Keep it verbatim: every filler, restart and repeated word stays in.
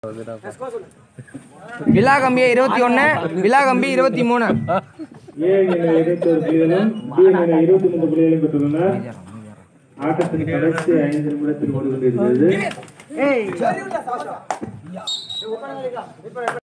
விலா கம்பியை இருபத்தி ஒன்று, விலா கம்பி இருபத்தி மூணு. ஆட்டத்தின் கடைசி ஐந்து நிமிடத்தில் ஓடிக்கொண்டிருக்கிறது.